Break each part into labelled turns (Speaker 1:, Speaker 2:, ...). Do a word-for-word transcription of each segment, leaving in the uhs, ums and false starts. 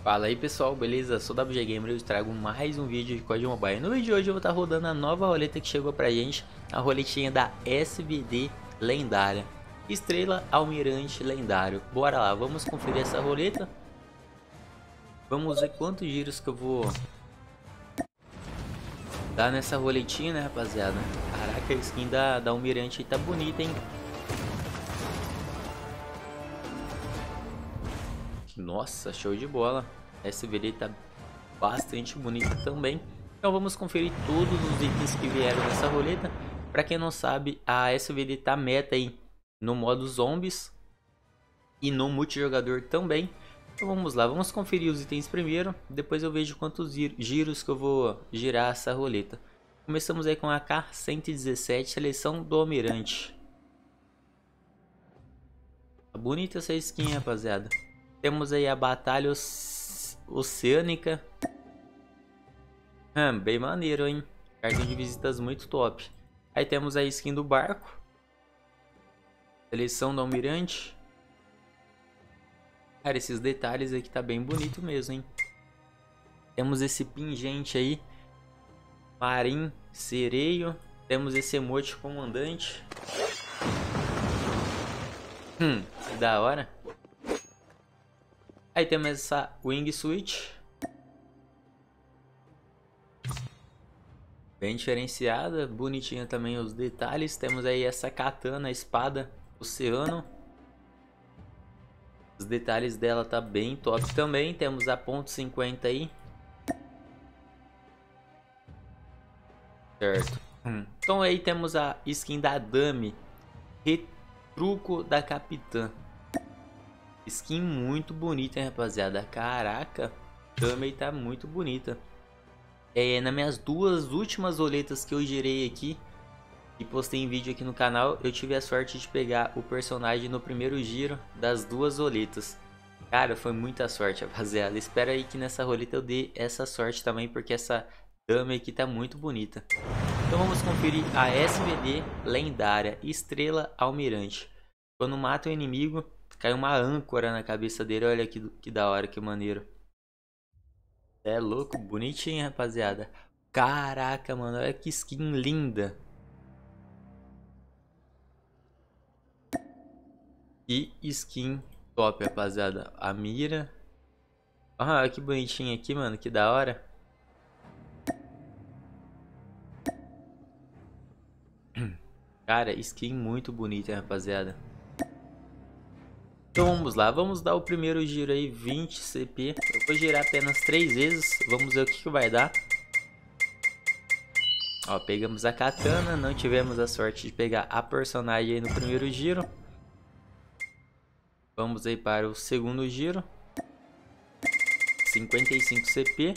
Speaker 1: Fala aí pessoal, beleza? Sou o W G Gamer e eu trago mais um vídeo de C O D Mobile. No vídeo de hoje eu vou estar rodando a nova roleta que chegou pra gente, a roletinha da S V D lendária, Estrela Almirante lendário. Bora lá, vamos conferir essa roleta. Vamos ver quantos giros que eu vou dar nessa roletinha, né rapaziada? Caraca, a skin da, da Almirante aí tá bonita, hein? Nossa, show de bola. A S V D tá bastante bonita também. Então vamos conferir todos os itens que vieram nessa roleta. Para quem não sabe, a S V D tá meta aí no modo zombies e no multijogador também. Então vamos lá, vamos conferir os itens primeiro. Depois eu vejo quantos giros que eu vou girar essa roleta. Começamos aí com a K cento e dezessete, seleção do Almirante. Tá bonita essa skin, rapaziada. Temos aí a batalha oceânica. Hum, bem maneiro, hein? Cartão de visitas muito top. Aí temos a skin do barco. Seleção do Almirante. Cara, esses detalhes aqui tá bem bonito mesmo, hein? Temos esse pingente aí. Marim, sereio. Temos esse emote comandante. Hum, que da hora. Aí temos essa Wing Switch. Bem diferenciada, bonitinha também os detalhes. Temos aí essa katana, espada, oceano. Os detalhes dela tá bem top também. Temos a ponto cinquenta aí. Certo. Hum. Então aí temos a skin da Dami. Retruco da Capitã. Skin muito bonita, hein, rapaziada. Caraca, também tá muito bonita. É, nas minhas duas últimas roletas que eu girei aqui e postei em vídeo aqui no canal, eu tive a sorte de pegar o personagem no primeiro giro das duas roletas. Cara, foi muita sorte, rapaziada. Espero aí que nessa roleta eu dê essa sorte também, porque essa dama aqui tá muito bonita. Então vamos conferir a S V D lendária Estrela Almirante. Quando mata o inimigo, cai uma âncora na cabeça dele. Olha que, que da hora, que maneiro. É louco, bonitinho, rapaziada. Caraca, mano, olha que skin linda. Que skin top, rapaziada. A mira. Ah, olha que bonitinho aqui, mano, que da hora. Cara, skin muito bonita, rapaziada. Então vamos lá, vamos dar o primeiro giro aí, vinte C P. Eu vou girar apenas três vezes, vamos ver o que, que vai dar. Ó, pegamos a katana, não tivemos a sorte de pegar a personagem aí no primeiro giro. Vamos aí para o segundo giro. cinquenta e cinco C P.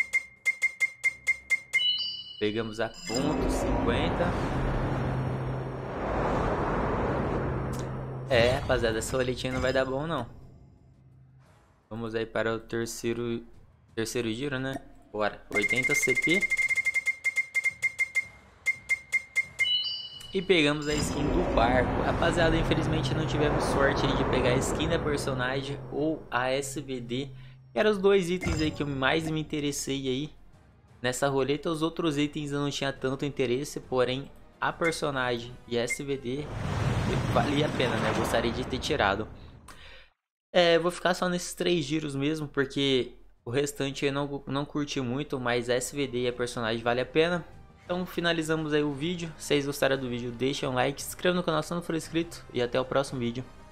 Speaker 1: Pegamos a ponto cinquenta. É, rapaziada, essa roletinha não vai dar bom, não. Vamos aí para o terceiro terceiro giro, né? Bora, oitenta C P. E pegamos a skin do barco. Rapaziada, infelizmente não tivemos sorte aí de pegar a skin da personagem ou a S V D. Que eram os dois itens aí que eu mais me interessei aí nessa roleta. Os outros itens eu não tinha tanto interesse, porém a personagem e a S V D valia a pena, né? Eu gostaria de ter tirado. É, vou ficar só nesses três giros mesmo, porque o restante eu não, não curti muito, mas a S V D e a personagem vale a pena. Então finalizamos aí o vídeo. Se vocês gostaram do vídeo, deixem um like, se inscreva no canal se não for inscrito e até o próximo vídeo.